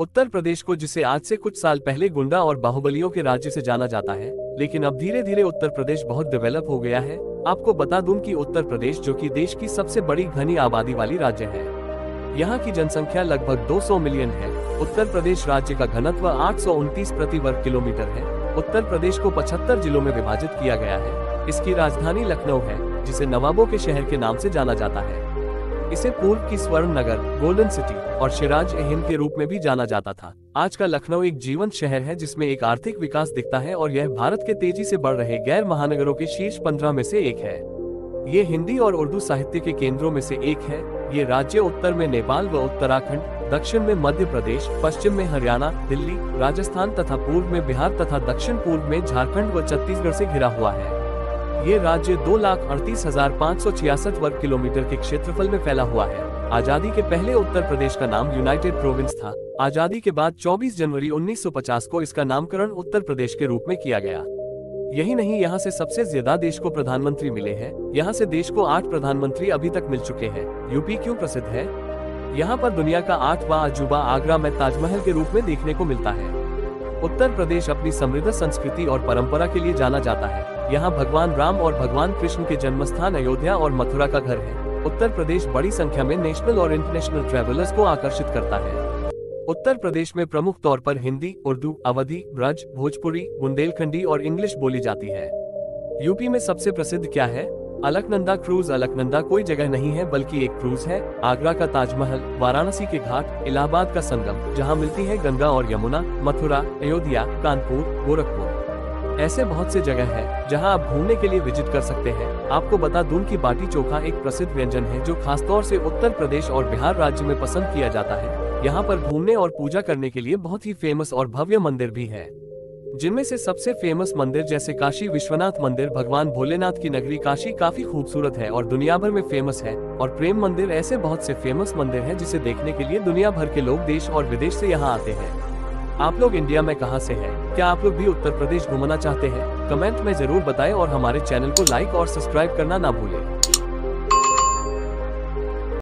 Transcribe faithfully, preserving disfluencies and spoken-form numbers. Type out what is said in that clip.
उत्तर प्रदेश को, जिसे आज से कुछ साल पहले गुंडा और बाहुबलियों के राज्य से जाना जाता है, लेकिन अब धीरे धीरे उत्तर प्रदेश बहुत डेवलप हो गया है। आपको बता दूं कि उत्तर प्रदेश, जो कि देश की सबसे बड़ी घनी आबादी वाली राज्य है, यहाँ की जनसंख्या लगभग दो सौ मिलियन है। उत्तर प्रदेश राज्य का घनत्व आठ सौ उनतीस प्रति वर्ग किलोमीटर है। उत्तर प्रदेश को पचहत्तर जिलों में विभाजित किया गया है। इसकी राजधानी लखनऊ है, जिसे नवाबों के शहर के नाम से जाना जाता है। इसे पूर्व की स्वर्ण नगर, गोल्डन सिटी और शिराज ए हिंद के रूप में भी जाना जाता था। आज का लखनऊ एक जीवंत शहर है, जिसमें एक आर्थिक विकास दिखता है और यह भारत के तेजी से बढ़ रहे गैर महानगरों के शीर्ष पंद्रह में से एक है। ये हिंदी और उर्दू साहित्य के केंद्रों में से एक है। ये राज्य उत्तर में नेपाल व उत्तराखंड, दक्षिण में मध्य प्रदेश, पश्चिम में हरियाणा, दिल्ली, राजस्थान तथा पूर्व में बिहार तथा दक्षिण पूर्व में झारखंड व छत्तीसगढ़ से घिरा हुआ है। ये राज्य दो लाख अड़तीस हजार पाँच सौ छियासठ वर्ग किलोमीटर के क्षेत्रफल में फैला हुआ है। आजादी के पहले उत्तर प्रदेश का नाम यूनाइटेड प्रोविंस था। आजादी के बाद चौबीस जनवरी उन्नीस सौ पचास को इसका नामकरण उत्तर प्रदेश के रूप में किया गया। यही नहीं, यहाँ से सबसे ज्यादा देश को प्रधानमंत्री मिले हैं। यहाँ से देश को आठ प्रधानमंत्री अभी तक मिल चुके हैं। यूपी क्यों प्रसिद्ध है? यहाँ पर दुनिया का आठवां अजूबा आगरा में ताजमहल के रूप में देखने को मिलता है। उत्तर प्रदेश अपनी समृद्ध संस्कृति और परंपरा के लिए जाना जाता है। यहाँ भगवान राम और भगवान कृष्ण के जन्मस्थान अयोध्या और मथुरा का घर है। उत्तर प्रदेश बड़ी संख्या में नेशनल और इंटरनेशनल ट्रैवलर्स को आकर्षित करता है। उत्तर प्रदेश में प्रमुख तौर पर हिंदी, उर्दू, अवधी, ब्रज, भोजपुरी, बुंदेलखंडी और इंग्लिश बोली जाती है। यूपी में सबसे प्रसिद्ध क्या है? अलकनंदा क्रूज। अलकनंदा कोई जगह नहीं है, बल्कि एक क्रूज है। आगरा का ताजमहल, वाराणसी के घाट, इलाहाबाद का संगम, जहाँ मिलती है गंगा और यमुना, मथुरा, अयोध्या, कानपुर, गोरखपुर। ऐसे बहुत से जगह है जहां आप घूमने के लिए विजिट कर सकते हैं। आपको बता दूं कि बाटी चोखा एक प्रसिद्ध व्यंजन है, जो खासतौर से उत्तर प्रदेश और बिहार राज्य में पसंद किया जाता है। यहाँ पर घूमने और पूजा करने के लिए बहुत ही फेमस और भव्य मंदिर भी है, जिनमें से सबसे फेमस मंदिर जैसे काशी विश्वनाथ मंदिर, भगवान भोलेनाथ की नगरी काशी काफी खूबसूरत है और दुनिया भर में फेमस है। और प्रेम मंदिर, ऐसे बहुत से फेमस मंदिर हैं जिसे देखने के लिए दुनिया भर के लोग देश और विदेश से यहाँ आते हैं। आप लोग इंडिया में कहां से हैं? क्या आप लोग भी उत्तर प्रदेश घूमना चाहते हैं? कमेंट में जरूर बताएं और हमारे चैनल को लाइक और सब्सक्राइब करना ना भूलें।